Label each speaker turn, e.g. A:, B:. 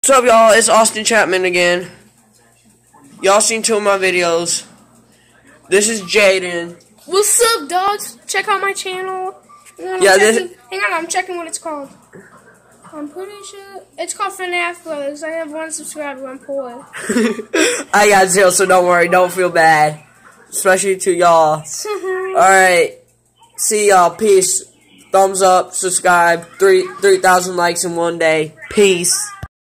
A: What's up, y'all? It's Austin Chapman again. Y'all seen 2 of my videos. This is Jaden.
B: What's up, dogs? Check out my channel. Hang on, I'm checking what it's called. I'm pretty sure it's called FNAF Brothers. I have 1 subscriber. I'm poor.
A: I got 0, so don't worry. Don't feel bad. Especially to y'all. Alright. See y'all. Peace. Thumbs up. Subscribe. 3,000 likes in 1 day. Peace.